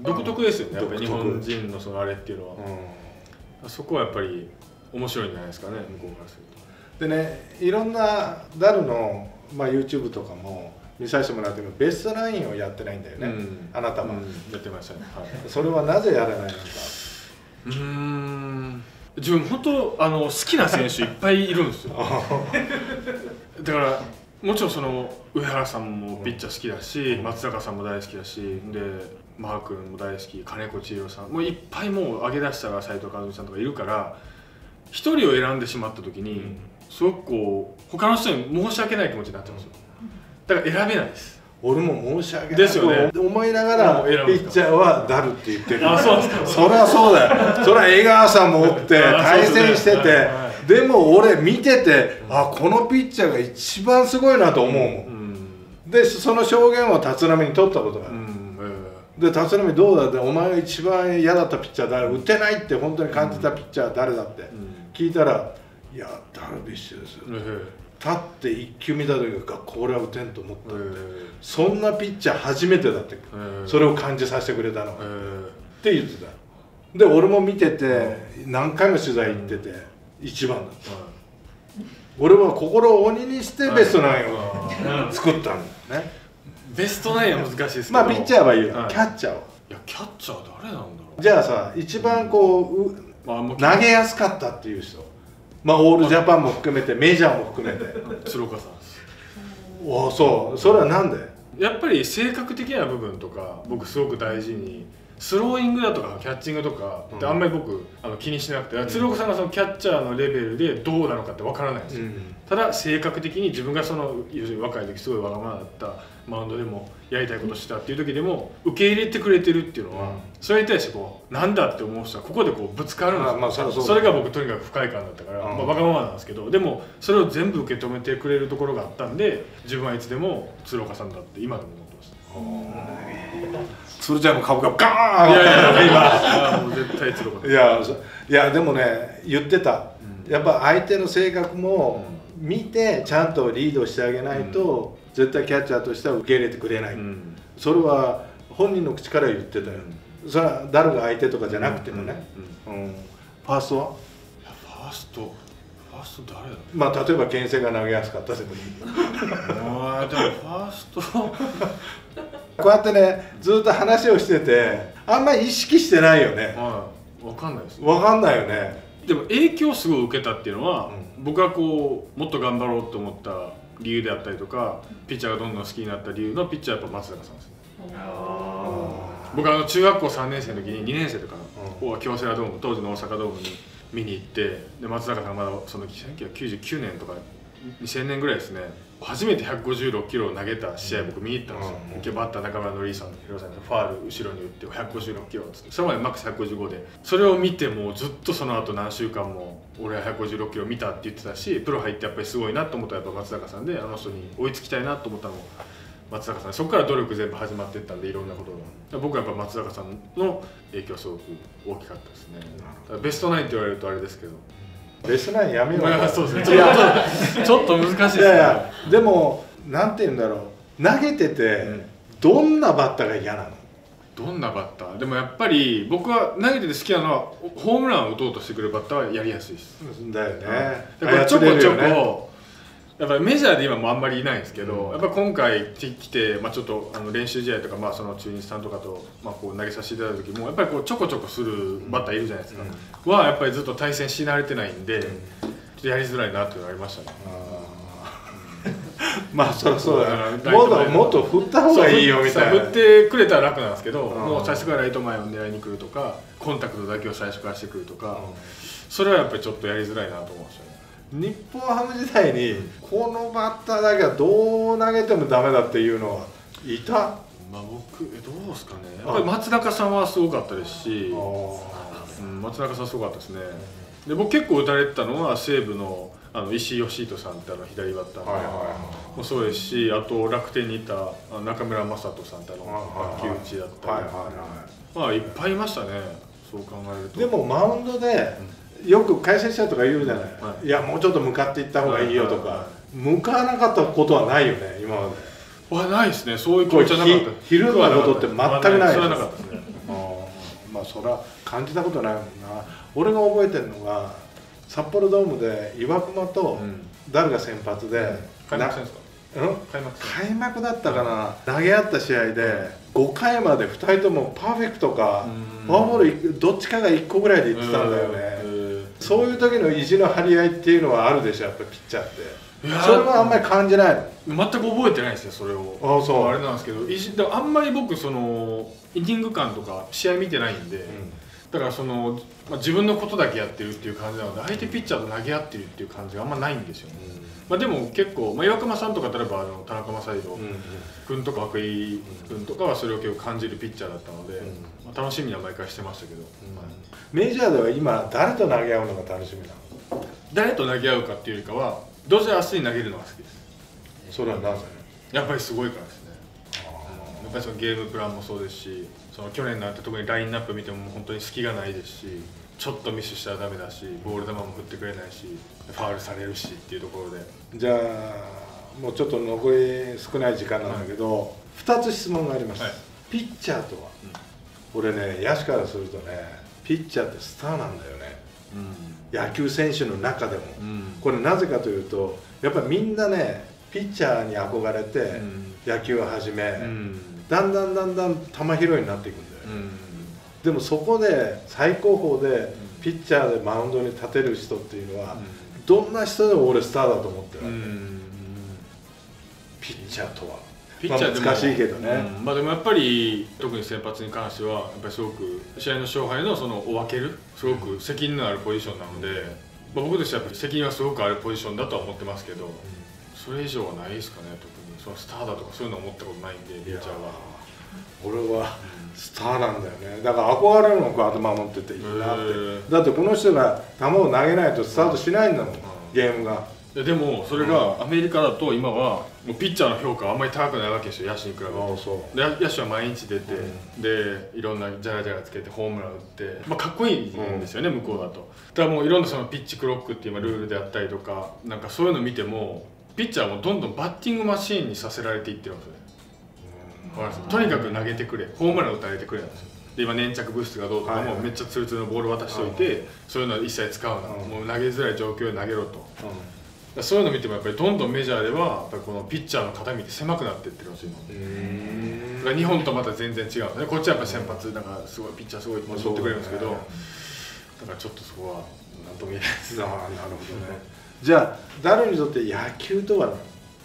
独特ですよね、やっぱり日本人のそのあれっていうのは、そこはやっぱり面白いんじゃないですかね、向こうからすると。でね、いろんなダルの、YouTube とかも見させてもらってもベストナインをやってないんだよね、あなたは、 やってましたね、 それはなぜやらないのか。 自分本当好きな選手いっぱいいるんですよだからもちろんその上原さんもピッチャー好きだし、松坂さんも大好きだし、でマー君も大好き、金子千尋さんもういっぱいもう上げ出したら斉藤和美さんとかいるから、一人を選んでしまった時にすごくこう他の人に申し訳ない気持ちになっちゃうんですよ。だから選べないです。 俺も申し訳ないですよね、 思いながらピッチャーはダルって言ってる。 あ、そうですか。 そりゃそうだよ。そりゃ江川さんもおって対戦してて、でも俺見てて、このピッチャーが一番すごいなと思うもん。でその証言を立浪に取ったことがある。で立浪どうだって、お前が一番嫌だったピッチャー誰、打てないって本当に感じたピッチャー誰だって聞いたら、いやダルビッシュですよ。立って1球見た時がこれは打てんと思ったって、そんなピッチャー初めてだって、それを感じさせてくれたのって言ってた。で俺も見てて何回も取材行ってて一番だった。俺は心を鬼にしてベストナインを作ったんだよね。 ベストナインは難しいですけど、 ピッチャーはいいよ、キャッチャーを。 いやキャッチャー誰なんだろう。 じゃあさ、一番こう投げやすかったっていう人、オールジャパンも含めてメジャーも含めて鶴岡さんです。 そう、それはなんで？ やっぱり性格的な部分とか僕すごく大事に、スローイングだとかキャッチングとかってあんまり僕気にしなくて、鶴岡さんがそのキャッチャーのレベルでどうなのかってわからないんですよ。ただ性格的に自分がその要するに若い時すごいわがままだったマウンドでもやりたいことしたっていう時でも受け入れてくれてるっていうのは、それに対してこうなんだって思う人はここでこうぶつかるんですよ。それが僕とにかく不快感だったから、わがままなんですけど、でもそれを全部受け止めてくれるところがあったんで、自分はいつでも鶴岡さんだって今でも思ってます。 鶴ちゃんの株がガーン。 いや今もう絶対鶴岡さん。 いやでもね、言ってた。やっぱ相手の性格も見てちゃんとリードしてあげないと絶対キャッチャーとしては受け入れてくれない。それは本人の口から言ってたよ。それは誰が相手とかじゃなくてもね。ファーストは？ ファースト誰だ。 例えば牽制が投げやすかったでもいい。 でもファーストこうやってね、ずっと話をしててあんまり意識してないよね。 分かんないです。 分かんないよね。 でも影響をすごい受けたっていうのは、僕がこうもっと頑張ろうと思った理由であったりとか、ピッチャーがどんどん好きになった理由のピッチャーはやっぱ松坂さんです。僕中学校3年生の時に2年生とかの京セラドーム、当時の大阪ドームに見に行って、で松坂さんがまだその1999年とか2000年ぐらいですね、初めて156キロを投げた試合僕見に行ったんですよ。バッター中村紀之さんのファール後ろに打って156キロっつって、それまでマックス155で、それを見てもうずっとその後何週間も俺は156キロ見たって言ってたし、プロ入ってやっぱりすごいなと思ったらやっぱ松坂さんで、あの人に追いつきたいなと思ったのも松坂さん、そこから努力全部始まっていったんで、いろんなことが。僕はやっぱ松坂さんの影響はすごく大きかったですね。ベストナインって言われるとあれですけど、 ベストナインやめろ。 そうですね。ちょっと難しいですね。 でもなんて言うんだろう。投げててどんなバッターが嫌なの？ どんなバッター？でもやっぱり僕は投げてて好きなのはホームランを打とうとしてくるバッターはやりやすいです。 だよね。 ちょこちょこやっぱりメジャーで今もあんまりいないんですけど、やっぱ今回来てちょっと練習試合とかその中日さんとかとこう投げさせていただいた時もやっぱりこうちょこちょこするバッターいるじゃないですか。はやっぱりずっと対戦し慣れてないんで、ちょっとやりづらいなっていうのがありましたね。 そりゃそうだよ。もっと振った方がいいよみたいな。 振ってくれたら楽なんですけど、もう最初からライト前を狙いに来るとか、コンタクトだけを最初からしてくるとか、それはやっぱりちょっとやりづらいなと思いましたね。 日本ハム時代にこのバッターだけはどう投げてもダメだっていうのはいた？ 僕どうですかね。やっぱり松中さんはすごかったですし、松中さんすごかったですね。で僕結構打たれてたのは西武の石井義人さんって左バッターもそうですし、あと楽天にいた中村雅人さんって木内だったり、いっぱいいましたね。そう考えると。 でもマウンドでよく解説者とか言うじゃない、いやもうちょっと向かっていった方がいいよとか、向かなかったことはないよね今まで。 ないですね。そういう気持ちはなかった。 ひるむことって全くない。 それはなかったですね。 まあそれは感じたことないもんな。俺が覚えてるのが札幌ドームで岩隈と誰が先発で、 開幕戦ですか？ 開幕だったかな、投げ合った試合で5回まで2人ともパーフェクトかフォアボールどっちかが1個ぐらいでいってたんだよね。そういう時の意地の張り合いっていうのはあるでしょ、やっぱりピッチャーって。それはあんまり感じないの？全く覚えてないですよ、それを。あれなんですけど、でもあんまり僕そのイニング間とか試合見てないんで、だからその、自分のことだけやってるっていう感じなので、相手ピッチャーと投げ合ってるっていう感じがあんまないんですよね。でも結構、岩隈さんとか例えば田中将大君とか涌井君とかはそれを結構感じるピッチャーだったので、楽しみには毎回してましたけど、 メジャーでは今誰と投げ合うのが楽しみなの？ 誰と投げ合うかっていうよりかはドジャースに投げるのが好きです。 それはなぜ？ やっぱりすごいからですね。やっぱりそのゲームプランもそうですし、その去年なんて特にラインナップ見ても本当に隙がないですし、ちょっとミスしたらダメだし、ボール球も振ってくれないし、ファウルされるしっていうところで。じゃあもうちょっと残り少ない時間なんだけど、2つ質問があります。ピッチャーとは、俺ね、野手からするとね、ピッチャーってスターなんだよね、野球選手の中でも。これなぜかというと、やっぱりみんなね、ピッチャーに憧れて野球を始め、だんだん球拾いになっていくんだよね。でもそこで最高峰でピッチャーでマウンドに立てる人っていうのは、どんな人でも俺スターだと思ってるわけ。ピッチャーとはピッチャーでも難しいけどね。 でもやっぱり特に先発に関してはやっぱりすごく試合の勝敗のそのを分けるすごく責任のあるポジションなので、僕としてはやっぱり責任はすごくあるポジションだとは思ってますけど、それ以上はないですかね。特にそのスターだとかそういうの思ったことないんで、ピッチャーは。 俺はスターなんだよね。だから憧れるのこう頭持ってていいなって。だってこの人が球を投げないとスタートしないんだもん、ゲームが。 でもそれがアメリカだと今はもうピッチャーの評価はあんまり高くないわけですよ、野手に比べて。野手は毎日出て、でいろんなジャラジャラつけてホームラン打って、かっこいいんですよね、向こうだと。だからもういろんなそのピッチクロックっていうルールであったりとか、なんかそういうの見てもピッチャーもどんどんバッティングマシーンにさせられていってるんですよね。とにかく投げてくれ、ホームラン打たれてくれなんですよ。で今粘着物質がどうとかもめっちゃツルツルのボール渡しておいて、そういうのは一切使うな、もう投げづらい状況で投げろと。そういうの見てもやっぱりどんどんメジャーではやっぱりこのピッチャーの肩身って狭くなっていってるんですよ。だから日本とまた全然違うね。こっちはやっぱ先発だからすごいピッチャーすごいって取ってくれるんですけど、だからちょっとそこはなんとも言えないです。 なるほどね。じゃあ誰にとって野球とは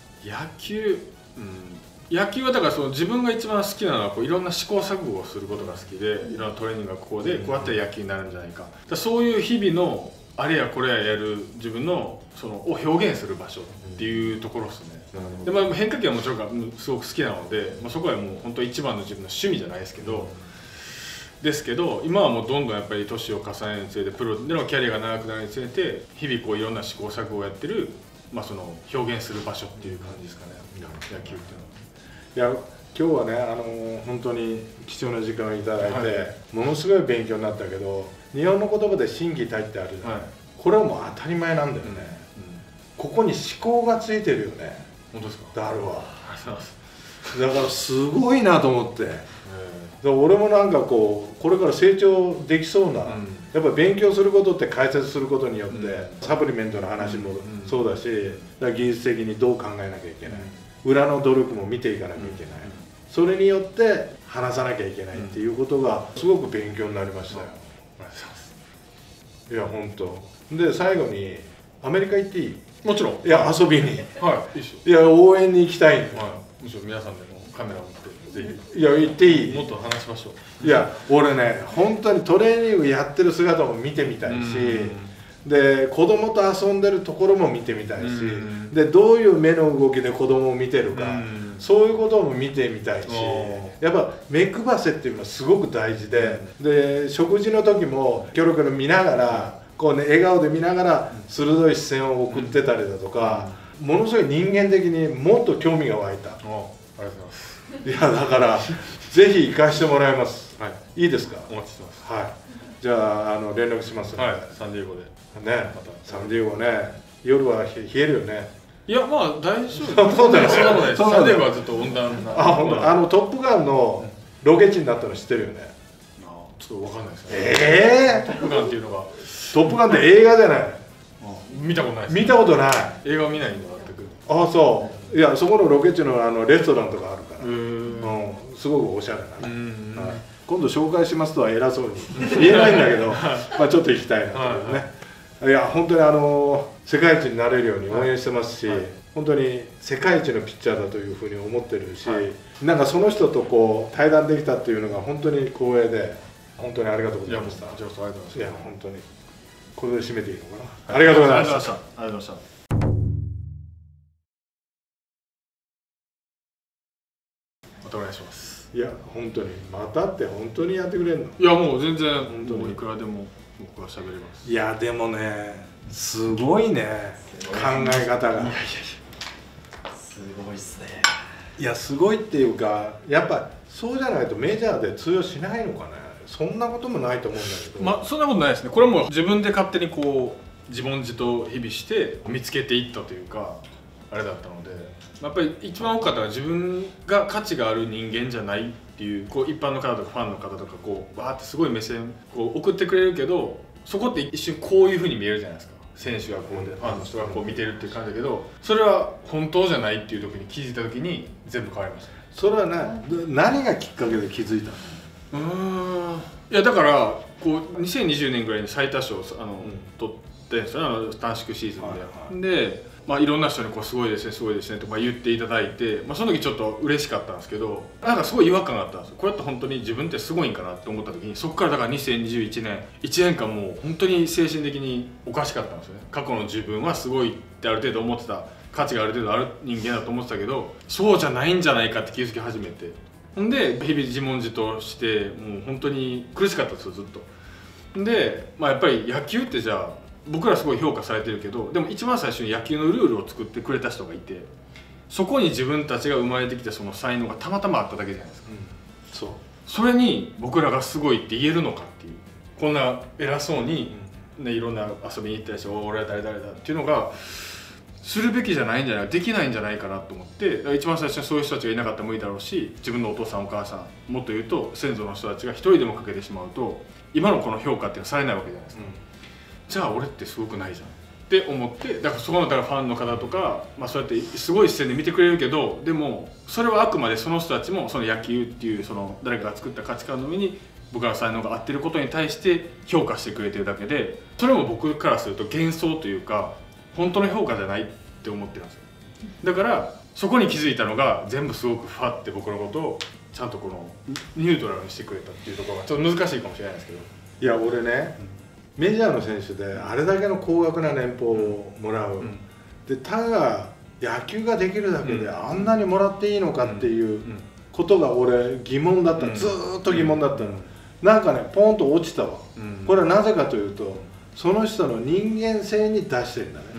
野球はだからその自分が一番好きなのはこういろんな試行錯誤をすることが好きで、いろんなトレーニングがここでこうやったら野球になるんじゃないか、そういう日々のあれやこれややる自分のそのを表現する場所っていうところですね。で変化球はもちろんすごく好きなので、そこはもう本当一番の自分の趣味じゃないですけど、今はもうどんどんやっぱり年を重ねるにつれてプロでのキャリアが長くなるにつれて日々こういろんな試行錯誤をやってる、その表現する場所っていう感じですかね、野球っていうのは。 いや今日はね、本当に貴重な時間をいただいて、ものすごい勉強になったけど、日本の言葉で心技体ってあるじゃない、これはもう当たり前なんだよね、ここに思考がついてるよね。 本当ですか？ だるわ。だからすごいなと思って、俺もなんかこれから成長できそうな、やっぱ勉強することって解説することによって、サプリメントの話もそうだし、技術的にどう考えなきゃいけない、裏の努力も見ていかなきゃいけない、それによって話さなきゃいけないっていうことがすごく勉強になりましたよ。いや本当で、最後にアメリカ行っていい？ もちろん。 いや遊びに、いいや応援に行きたいんだよ。 むしろ皆さんでもカメラを持ってぜひ。 いや行っていい？ もっと話しましょう。 いや俺ね、本当にトレーニングやってる姿も見てみたいし、で子供と遊んでるところも見てみたいし、でどういう目の動きで子供を見てるか、そういうことも見てみたいし、やっぱ目配せっていうのはすごく大事で、で食事の時もキョロキョロ見ながらこうね、笑顔で見ながら鋭い視線を送ってたりだとか、ものすごい人間的にもっと興味が湧いた。ありがとうございます。 いやだからぜひ行かしてもらいます。いいですか？ お待ちしてます。 はい。じゃあ連絡しますので。 サンディエゴで。 ね、サンディエゴね、夜は冷えるよね。 いや大丈夫。そうだよ。そんなことない。サンディエゴはずっと温暖な。 本当。トップガンのロケ地になったの知ってるよね。 ちょっと分かんないですね。トップガンっていうのが。 トップガンって映画じゃない。 見たことないです。 見たことない。 映画を見ないんで全く。 ああそう。いやそこのロケ地のレストランとかあるから。すごくおしゃれなね。今度紹介しますとは偉そうに言えないんだけど、まあちょっと行きたいなというね。いや本当に世界一になれるように応援してますし、本当に世界一のピッチャーだというふうに思ってるし、なんかその人とこう対談できたっていうのが本当に光栄で、本当にありがとうございました。いや本当にこれで締めていいのかな。ありがとうございました。 ありがとうございました。またお願いします。 いや本当にまたって本当にやってくれるの？ いやもう全然本当にいくらでも僕は喋れます。 いやでもねすごいね考え方が。 すごいっすね。 いやすごいっていうかやっぱそうじゃないとメジャーで通用しないのかね。そんなこともないと思うんだけど。 まあそんなことないですね。これはもう自分で勝手にこう自問自答日々して見つけていったというかあれだったので、やっぱり一番多かったのは自分が価値がある人間じゃないっていう、こう一般の方とかファンの方とかこうバーってすごい目線こう送ってくれるけど、そこって一瞬こういう風に見えるじゃないですか。選手がこうでファンの人がこう見てるっていう感じだけど、それは本当じゃないっていう時に気づいた時に全部変わりました。 それは何がきっかけで気づいたの？ いやだからこう2020年ぐらいに最多勝取って短縮シーズンで、でまあいろんな人にこうすごいですねすごいですねとか言っていただいて、まあその時ちょっと嬉しかったんですけど、なんかすごい違和感があったんですよ。これって本当に自分ってすごいんかなって思った時に、そこからだから2021年1年間もう本当に精神的におかしかったんですよね。過去の自分はすごいってある程度思ってた、価値がある程度ある人間だと思ってたけど、そうじゃないんじゃないかって気づき始めて、ほんで日々自問自答してもう本当に苦しかったんですよずっと。でまあやっぱり野球ってじゃあ僕らすごい評価されてるけど、でも一番最初に野球のルールを作ってくれた人がいて、そこに自分たちが生まれてきたその才能がたまたまあっただけじゃないですか。それに僕らがすごいって言えるのかっていう、こんな偉そうに、ね、いろんな遊びに行ったりして「俺は誰々だ」っていうのがするべきじゃないんじゃない、できないんじゃないかなと思って、一番最初にそういう人たちがいなかったらもいいだろうし、自分のお父さんお母さん、もっと言うと先祖の人たちが一人でもかけてしまうと今のこの評価っていうのはされないわけじゃないですか。じゃあ俺ってすごくないじゃんって思って、だからそこのだからファンの方とか、まあ、そうやってすごい視線で見てくれるけど、でもそれはあくまでその人たちもその野球っていうその誰かが作った価値観の上に僕らの才能が合ってることに対して評価してくれてるだけで、それも僕からすると幻想というか本当の評価じゃないって思ってるんですよ。だからそこに気づいたのが全部すごくファって僕のことをちゃんとこのニュートラルにしてくれたっていうところがちょっと難しいかもしれないですけど。 いや俺ね、メジャーの選手であれだけの高額な年俸をもらう、でただ野球ができるだけであんなにもらっていいのかっていうことが俺疑問だった、ずーっと疑問だったの。なんかねポンと落ちたわ。これはなぜかというとその人の人間性に出してるんだね。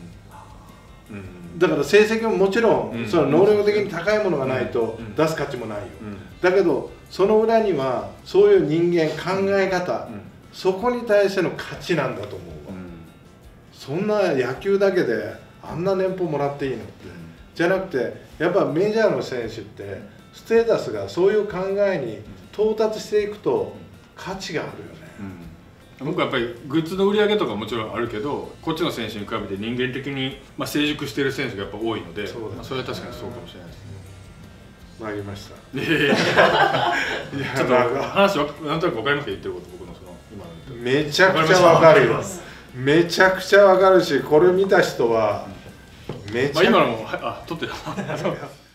だから成績ももちろんその能力的に高いものがないと出す価値もないよ。だけどその裏にはそういう人間考え方、そこに対しての価値なんだと思うわ。そんな野球だけであんな年俸もらっていいのって、じゃなくてやっぱメジャーの選手ってステータスがそういう考えに到達していくと価値があるよね。 僕はやっぱりグッズの売り上げとかもちろんあるけど、こっちの選手に比べて人間的に成熟している選手がやっぱ多いので、それは確かにそうかもしれないですね。 参りました。 ちょっと話なんとなく分かりますか、言ってること。僕のその今のめちゃくちゃ分かるよ。めちゃくちゃ分かるし、これ見た人はめちゃくちゃ今のも撮ってた